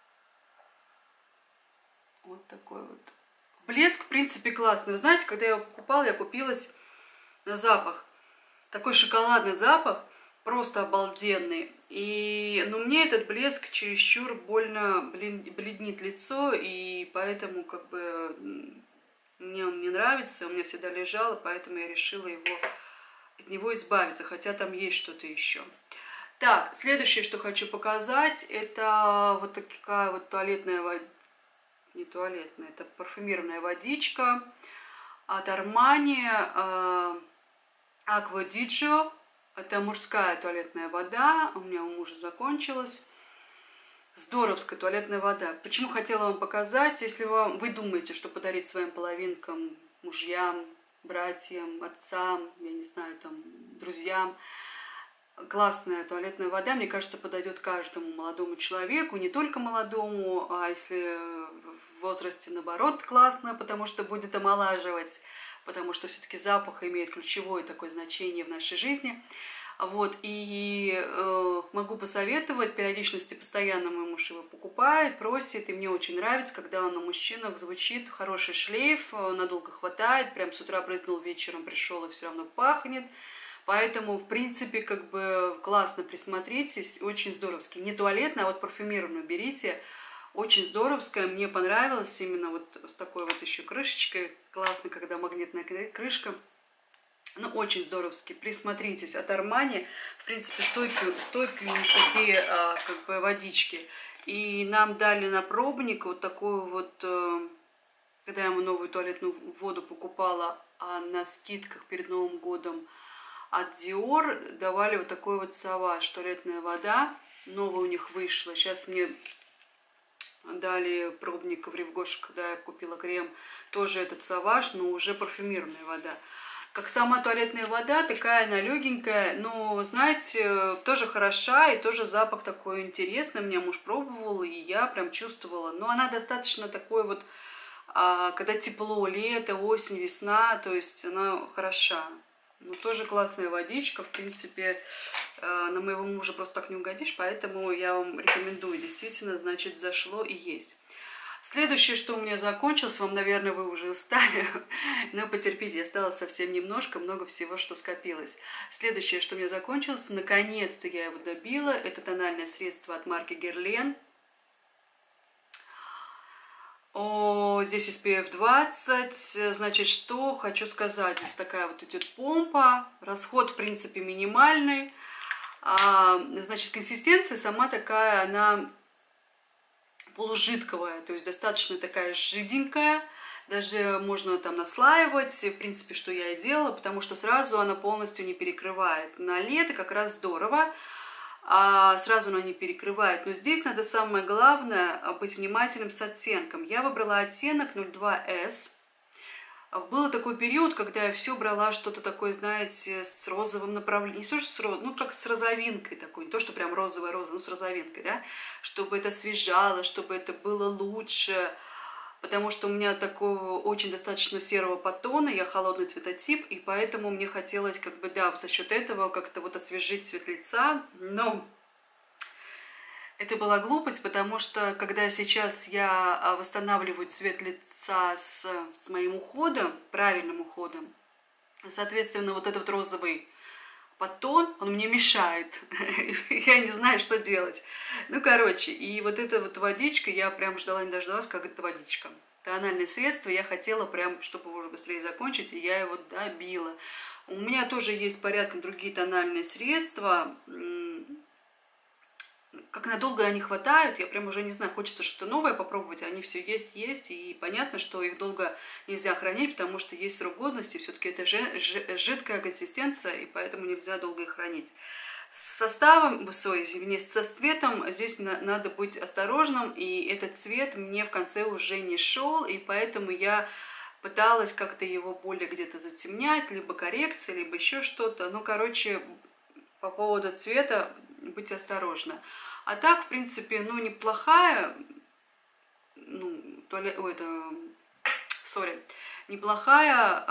Вот такой вот. Блеск, в принципе, классный. Вы знаете, когда я его покупала, я купилась на запах. Такой шоколадный запах, просто обалденный. И, ну, мне этот блеск чересчур больно бледнит лицо, и поэтому, как бы, мне он не нравится, он у меня всегда лежал, и поэтому я решила от него избавиться, хотя там есть что-то еще. Так, следующее, что хочу показать, это вот такая вот туалетная водичка. Не туалетная, это парфюмированная водичка. от Armani Acqua di Gio. Это мужская туалетная вода, у меня у мужа закончилась. Здоровская туалетная вода. Почему хотела вам показать, если вы думаете, что подарить своим половинкам, мужьям, братьям, отцам, я не знаю, там, друзьям, классная туалетная вода, мне кажется, подойдет каждому молодому человеку, не только молодому, а если в возрасте, наоборот, классно, потому что будет омолаживать, потому что все-таки запах имеет ключевое такое значение в нашей жизни. Вот, и могу посоветовать, периодичности постоянно мой муж его покупает, просит, и мне очень нравится, когда он на мужчинах звучит, хороший шлейф, надолго хватает, прям с утра брызнул, вечером пришел и все равно пахнет. Поэтому, в принципе, как бы классно, присмотритесь, очень здоровский. Не туалетная, а вот парфюмированную берите, очень здоровская, мне понравилось именно вот с такой вот еще крышечкой, классно, когда магнитная крышка. Ну, очень здоровски, присмотритесь. От Armani, в принципе, стойкие такие как бы водички. И нам дали на пробник вот такую вот, когда я ему новую туалетную воду покупала, на скидках перед Новым годом от Dior, давали вот такой вот Savage, туалетная вода. Новая у них вышла. Сейчас мне дали пробник в Ревгоше, когда я купила крем, тоже этот Savage, но уже парфюмированная вода. Как сама туалетная вода, такая она легенькая, но, знаете, тоже хороша, и тоже запах такой интересный. Меня муж пробовал, и я прям чувствовала. Но она достаточно такой вот, когда тепло, лето, осень, весна, то есть она хороша. Ну, тоже классная водичка, в принципе, на моего мужа просто так не угодишь, поэтому я вам рекомендую. Действительно, значит, зашло и есть. Следующее, что у меня закончилось, вам, наверное, вы уже устали, но потерпите, осталось совсем немножко, много всего, что скопилось. Следующее, что у меня закончилось, наконец-то я его добила, это тональное средство от марки Guerlain. Здесь SPF 20, значит, что хочу сказать, здесь такая вот идет помпа, расход, в принципе, минимальный, значит, консистенция сама такая, она полужидковая, то есть достаточно такая жиденькая, даже можно там наслаивать, в принципе, что я и делала, потому что сразу она полностью не перекрывает. На лето как раз здорово, сразу она не перекрывает, но здесь надо самое главное быть внимательным с оттенком. Я выбрала оттенок 02S. Был такой период, когда я все брала что-то такое, знаете, с розовым направлением, не то, что с розовым, ну, как с розовинкой такой, не то, что прям розовая роза, но с розовинкой, да, чтобы это освежало, чтобы это было лучше, потому что у меня такого очень достаточно серого подтона, я холодный цветотип, и поэтому мне хотелось, как бы, да, за счет этого как-то вот освежить цвет лица, но это была глупость, потому что когда сейчас я восстанавливаю цвет лица с моим уходом, правильным уходом, соответственно, вот этот розовый подтон, он мне мешает. Я не знаю, что делать. Ну, короче, и вот эта вот водичка, я прям ждала, не дождалась, как это водичка. Тональное средство я хотела прям, чтобы уже быстрее закончить, и я его добила. У меня тоже есть порядком другие тональные средства. Как надолго они хватают, я прям уже не знаю, хочется что-то новое попробовать, они все есть, и понятно, что их долго нельзя хранить, потому что есть срок годности, все-таки это жидкая консистенция, и поэтому нельзя долго их хранить. С составом, извините, со цветом здесь надо быть осторожным, и этот цвет мне в конце уже не шел, и поэтому я пыталась как-то его более где-то затемнять, либо коррекция, либо еще что-то. Ну, короче, по поводу цвета быть осторожны. А так, в принципе, ну, неплохая, ну, неплохая,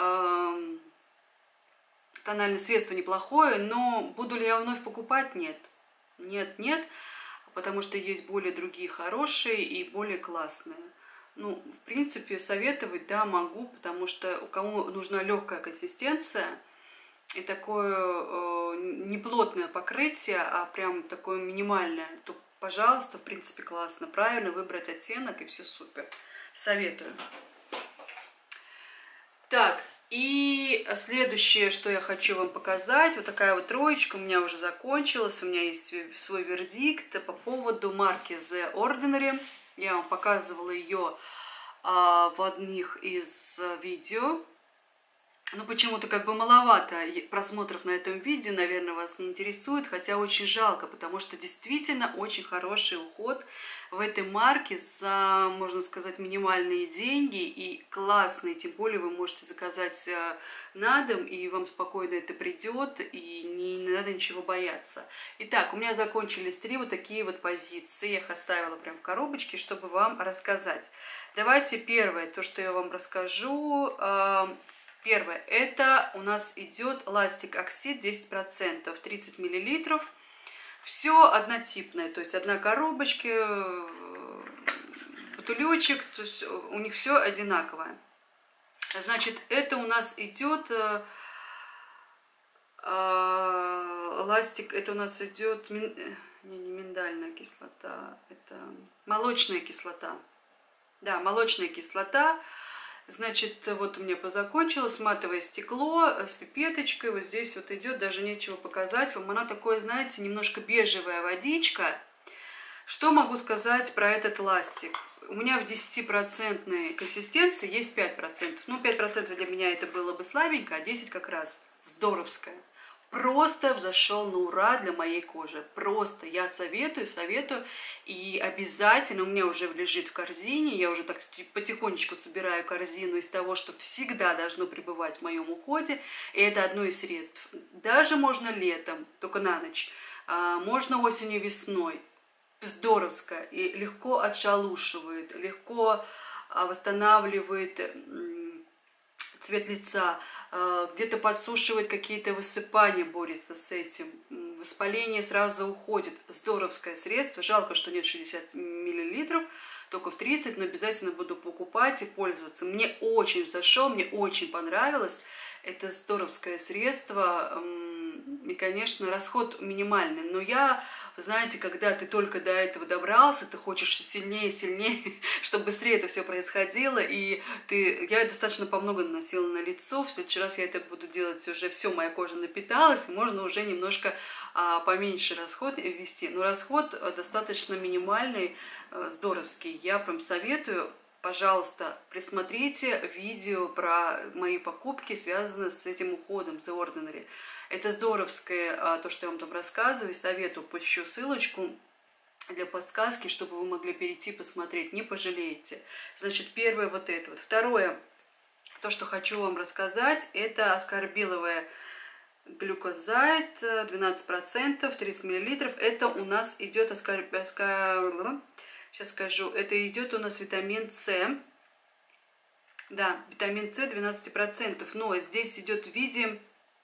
тональное средство неплохое, но буду ли я вновь покупать? Нет. Нет, потому что есть более другие хорошие и более классные. Ну, в принципе, советовать, да, могу, потому что у кого нужна легкая консистенция, и такое неплотное покрытие, а прям такое минимальное, то, пожалуйста, в принципе, классно. Правильно выбрать оттенок, и все супер. Советую. Так, и следующее, что я хочу вам показать, вот такая вот троечка у меня уже закончилась, у меня есть свой вердикт по поводу марки The Ordinary. Я вам показывала ее в одних из видео. Но почему-то как бы маловато просмотров на этом видео, наверное, вас не интересует, хотя очень жалко, потому что действительно очень хороший уход в этой марке за, можно сказать, минимальные деньги и классные, тем более вы можете заказать на дом, и вам спокойно это придет, и не надо ничего бояться. Итак, у меня закончились 3 вот такие вот позиции, я их оставила прям в коробочке, чтобы вам рассказать. Давайте первое, то, что я вам расскажу. Первое, это у нас идет ластик оксид 10%, 30 мл. Все однотипное, то есть одна коробочка, бутылечек, то есть у них все одинаковое. Значит, это у нас идет ластик, это у нас идет не миндальная кислота, это молочная кислота. Да, молочная кислота. Значит, вот у меня позакончилось матовое стекло с пипеточкой. Вот здесь вот идет, даже нечего показать вам. Она такое, знаете, немножко бежевая водичка. Что могу сказать про этот ластик? У меня в 10% консистенции есть 5%. Ну, 5% для меня это было бы слабенько, а 10% как раз здоровское. Просто взошел на ура для моей кожи. Просто я советую. И обязательно, у меня уже лежит в корзине, я уже так потихонечку собираю корзину из того, что всегда должно пребывать в моем уходе. И это одно из средств. Даже можно летом, только на ночь. Можно осенью, весной. Здоровское. И легко отшелушивает, легко восстанавливает цвет лица, где-то подсушивает какие-то высыпания, борется с этим. Воспаление сразу уходит. Здоровское средство. Жалко, что нет 60 мл, только в 30, но обязательно буду покупать и пользоваться. Мне очень зашел, мне очень понравилось. Это здоровское средство. И, конечно, расход минимальный. Но я, знаете, когда ты только до этого добрался, ты хочешь все сильнее и сильнее, чтобы быстрее это все происходило. И я достаточно помного наносила на лицо. В следующий раз я это буду делать уже, все, моя кожа напиталась, можно уже немножко поменьше расход ввести. Но расход достаточно минимальный, здоровский. Я прям советую. Пожалуйста, присмотрите видео про мои покупки, связанные с этим уходом, The Ordinary. Это здоровское, то, что я вам там рассказываю, советую, пущу ссылочку для подсказки, чтобы вы могли перейти посмотреть, не пожалеете. Значит, первое вот это вот. Второе, то, что хочу вам рассказать, это аскорбиловая глюкозайд, 12%, 30 мл. Это у нас идет сейчас скажу, это идет у нас витамин С. Да, витамин С 12%, но здесь идет в виде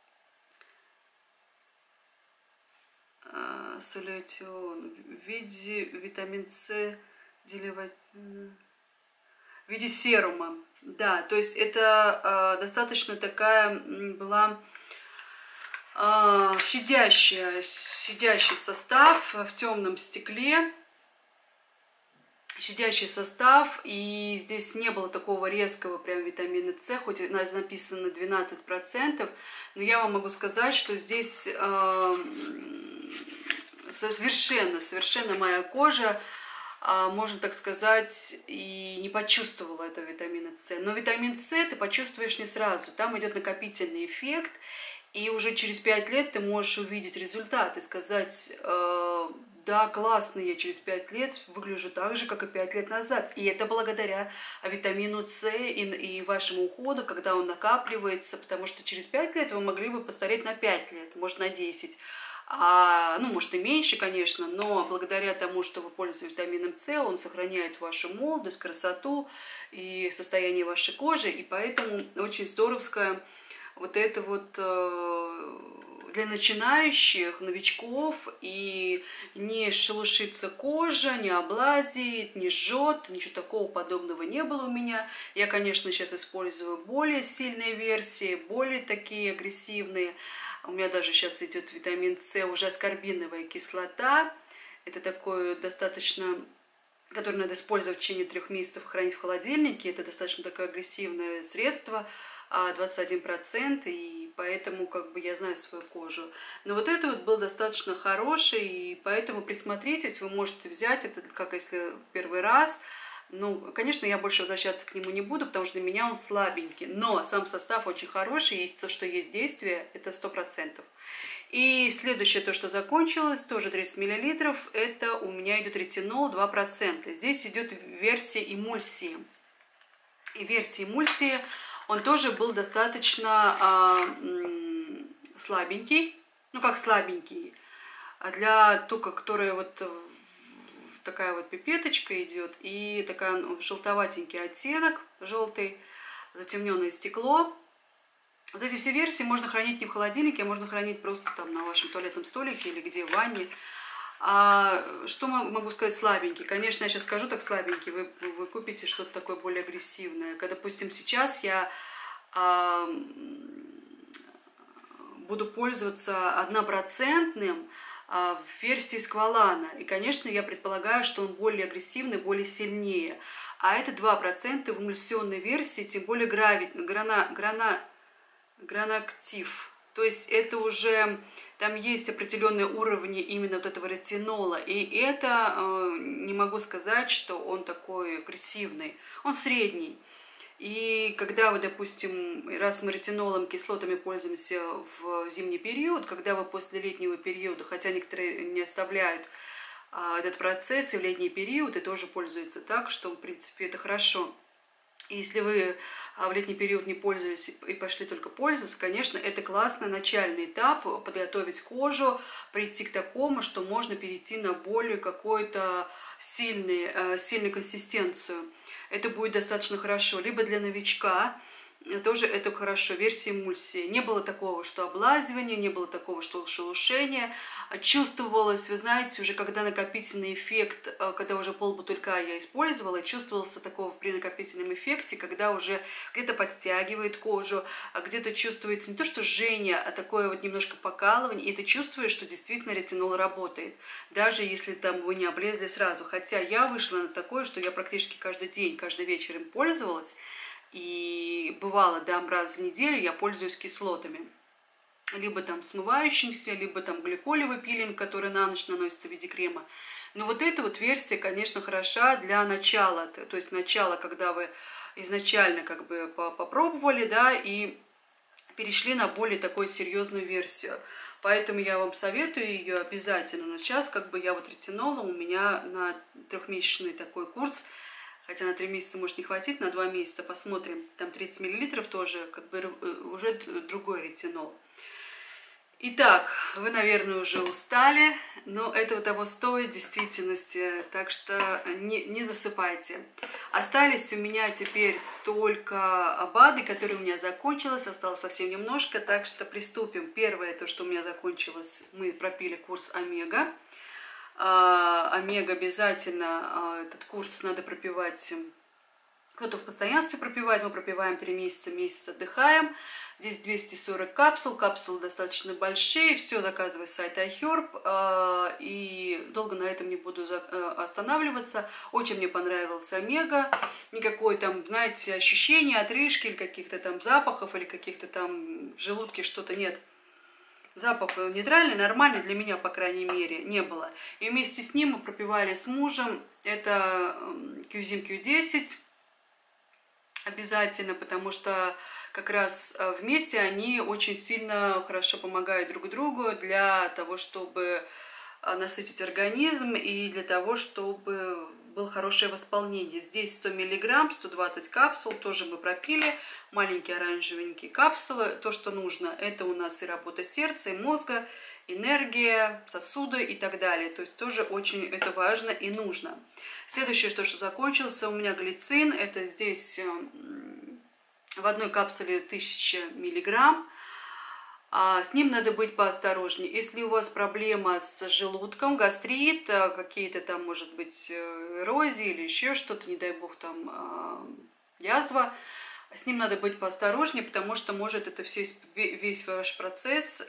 солютион, в виде витамин С, в виде серума. Да, то есть это достаточно такая была щадящий состав в темном стекле. Щадящий состав, и здесь не было такого резкого прям витамина С, хоть написано 12%, но я вам могу сказать, что здесь совершенно моя кожа, можно так сказать, и не почувствовала этого витамина С. Но витамин С ты почувствуешь не сразу, там идет накопительный эффект, и уже через 5 лет ты можешь увидеть результат и сказать: да, классно, я через 5 лет выгляжу так же, как и 5 лет назад. И это благодаря витамину С и вашему уходу, когда он накапливается, потому что через 5 лет вы могли бы постареть на 5 лет, может на 10. Ну, может и меньше, конечно, но благодаря тому, что вы пользуетесь витамином С, он сохраняет вашу молодость, красоту и состояние вашей кожи, и поэтому очень здоровское вот это вот для начинающих, новичков, и не шелушится кожа, не облазит, не жжет, ничего такого подобного не было у меня. Я, конечно, сейчас использую более сильные версии, более такие агрессивные. У меня даже сейчас идет витамин С, уже аскорбиновая кислота. Это такое достаточно, которое надо использовать в течение 3 месяцев, хранить в холодильнике. Это достаточно такое агрессивное средство, 21%, и поэтому как бы я знаю свою кожу. Но вот это вот был достаточно хороший, и поэтому присмотритесь, вы можете взять это, как если первый раз, Ну, конечно, я больше возвращаться к нему не буду, потому что для меня он слабенький. Но сам состав очень хороший, есть то, что есть действие, это 100%. И следующее, то, что закончилось, тоже 30 мл, это у меня идет ретинол 2%. Здесь идет версия эмульсии. И версия эмульсии, он тоже был достаточно слабенький. Ну, как слабенький. А для тука, которая вот такая вот пипеточка идет, и такая желтоватенький оттенок, желтый, затемненное стекло. Вот эти все версии можно хранить не в холодильнике, а можно хранить просто там на вашем туалетном столике или где, в ванне. А что могу сказать слабенький? Конечно, я сейчас скажу так слабенький, вы купите что-то такое более агрессивное. Когда, допустим, сейчас я буду пользоваться 1% в версии сквалана. И, конечно, я предполагаю, что он более агрессивный, более сильнее. А это 2% в эмульсионной версии, тем более гранактив. То есть это уже, там есть определенные уровни именно вот этого ретинола. И это, не могу сказать, что он такой агрессивный. Он средний. И когда вы, допустим, раз мы ретинолом, кислотами пользуемся в зимний период, когда вы после летнего периода, хотя некоторые не оставляют этот процесс и в летний период, и тоже пользуются так, что, в принципе, это хорошо. И если вы в летний период не пользовались и пошли только пользоваться, конечно, это классный начальный этап, подготовить кожу, прийти к такому, что можно перейти на более какую-то сильную консистенцию. Это будет достаточно хорошо. Либо для новичка, тоже это хорошо, версия эмульсии. Не было такого, что облазывание, не было такого, что шелушение. Чувствовалось, вы знаете, уже когда накопительный эффект, когда уже полбутылька я использовала, чувствовался такого при накопительном эффекте, когда уже где-то подстягивает кожу, где-то чувствуется не то, что жжение, а такое вот немножко покалывание, и ты чувствуешь, что действительно ретинол работает, даже если там вы не облезли сразу. Хотя я вышла на такое, что я практически каждый день, каждый вечер им пользовалась, и бывало, да, раз в неделю я пользуюсь кислотами. Либо там смывающимся, либо там гликолевый пилинг, который на ночь наносится в виде крема. Но вот эта вот версия, конечно, хороша для начала. То есть начало, когда вы изначально как бы попробовали, да, и перешли на более такую серьезную версию. Поэтому я вам советую ее обязательно. Но сейчас как бы я вот ретинолом, у меня на 3-месячный такой курс, хотя на 3 месяца может не хватить, на 2 месяца посмотрим. Там 30 мл тоже как бы уже другой ретинол. Итак, вы, наверное, уже устали, но этого того стоит в действительности, так что не засыпайте. Остались у меня теперь только БАДы, которые у меня закончились, осталось совсем немножко, так что приступим. Первое, то, что у меня закончилось, мы пропили курс Омега. Омега обязательно, этот курс надо пропивать, кто-то в постоянстве пропивает, мы пропиваем 3 месяца, месяц отдыхаем. Здесь 240 капсул, капсулы достаточно большие, все заказываю с сайта iHerb, и долго на этом не буду останавливаться. Очень мне понравился Омега, никакой там, знаете, ощущения, отрыжки или каких-то там запахов, или каких-то там в желудке что-то нет. Запах нейтральный, нормальный, для меня, по крайней мере, не было. И вместе с ним мы пропивали с мужем, это Кьюзин Q10, обязательно, потому что как раз вместе они очень сильно хорошо помогают друг другу для того, чтобы насытить организм и для того, чтобы было хорошее восполнение. Здесь 100 мг, 120 капсул, тоже мы пропили, маленькие оранжевенькие капсулы. То, что нужно, это у нас и работа сердца, и мозга, энергия, сосуды и так далее. То есть тоже очень это важно и нужно. Следующее, что закончился, у меня глицин. Это здесь в одной капсуле 1000 мг. С ним надо быть поосторожнее. Если у вас проблема с желудком, гастрит, какие-то там, может быть, эрозии или еще что-то, не дай бог, там язва, с ним надо быть поосторожнее, потому что может это весь ваш процесс,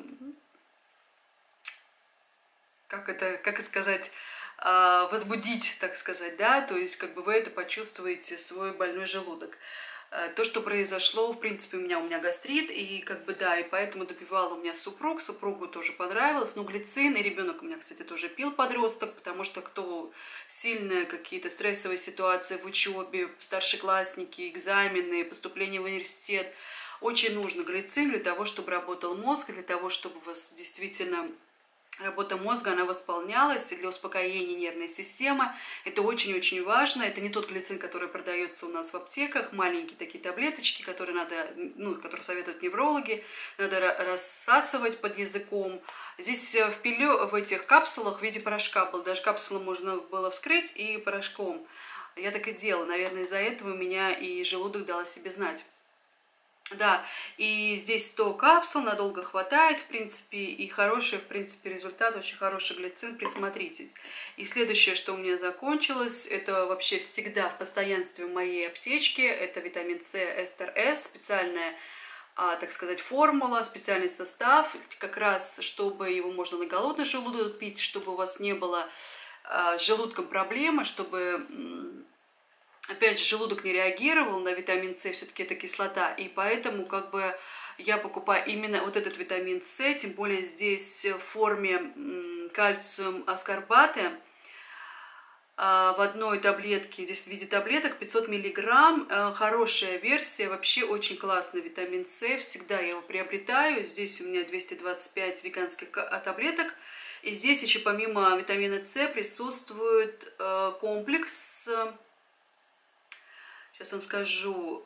как сказать, возбудить, так сказать, да, то есть как бы вы это почувствуете, свой больной желудок. То, что произошло, в принципе, у меня гастрит, и как бы да, и поэтому допивал у меня супругу тоже понравилось, но глицин, и ребенок у меня, кстати, тоже пил, подросток, потому что кто сильные какие-то стрессовые ситуации в учебе, старшеклассники, экзамены, поступление в университет, очень нужно глицин для того, чтобы работал мозг, для того, чтобы у вас действительно работа мозга, она восполнялась, для успокоения нервной системы. Это очень-очень важно. Это не тот глицин, который продается у нас в аптеках, маленькие такие таблеточки, которые надо, ну, которые советуют неврологи, надо рассасывать под языком. Здесь в этих капсулах в виде порошка был, даже капсулу можно было вскрыть и порошком. Я так и делала, наверное, из-за этого у меня и желудок дал о себе знать. Да, и здесь 100 капсул, надолго хватает, в принципе, и хороший, в принципе, результат, очень хороший глицин, присмотритесь. И следующее, что у меня закончилось, это вообще всегда в постоянстве в моей аптечке, это витамин С, эстер С, специальная, так сказать, формула, специальный состав, как раз, чтобы его можно на голодный желудок пить, чтобы у вас не было с желудком проблемы, чтобы... Опять же, желудок не реагировал на витамин С, все-таки это кислота, и поэтому как бы я покупаю именно вот этот витамин С, тем более здесь в форме кальциум аскорбаты в одной таблетке, здесь в виде таблеток 500 миллиграмм, хорошая версия, вообще очень классный витамин С, всегда я его приобретаю, здесь у меня 225 веганских таблеток, и здесь еще помимо витамина С присутствует комплекс... Сейчас вам скажу,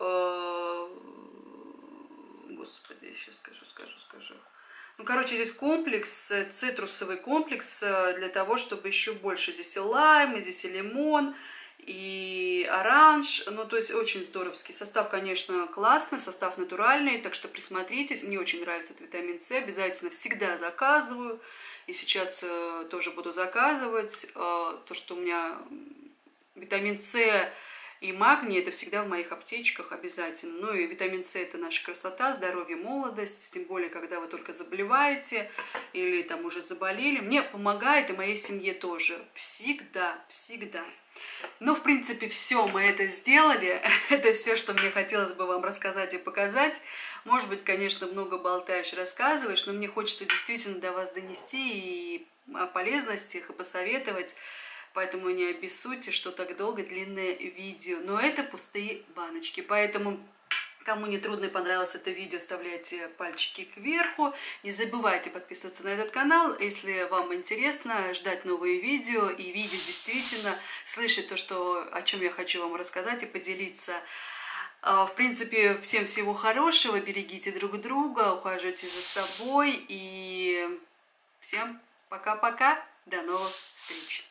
господи, сейчас скажу. Ну, короче, здесь комплекс, цитрусовый комплекс для того, чтобы еще больше. Здесь и лайм, и здесь и лимон, и оранж. Ну, то есть очень здоровский. Состав, конечно, классный, состав натуральный, так что присмотритесь. Мне очень нравится этот витамин С, обязательно всегда заказываю. И сейчас тоже буду заказывать. То, что у меня витамин С... И магний это всегда в моих аптечках обязательно. Ну и витамин С это наша красота, здоровье, молодость. Тем более, когда вы только заболеваете или там уже заболели. Мне помогает и моей семье тоже. Всегда, всегда. Ну, в принципе, все, мы это сделали. Это все, что мне хотелось бы вам рассказать и показать. Может быть, конечно, много болтаешь, рассказываешь, но мне хочется действительно до вас донести и о полезностях, и посоветовать. Поэтому не обессудьте, что так долго длинное видео. Но это пустые баночки. Поэтому, кому не трудно и понравилось это видео, оставляйте пальчики кверху. Не забывайте подписываться на этот канал, если вам интересно ждать новые видео и видеть действительно, слышать то, о чем я хочу вам рассказать и поделиться. В принципе, всем всего хорошего, берегите друг друга, ухаживайте за собой и всем пока-пока, до новых встреч!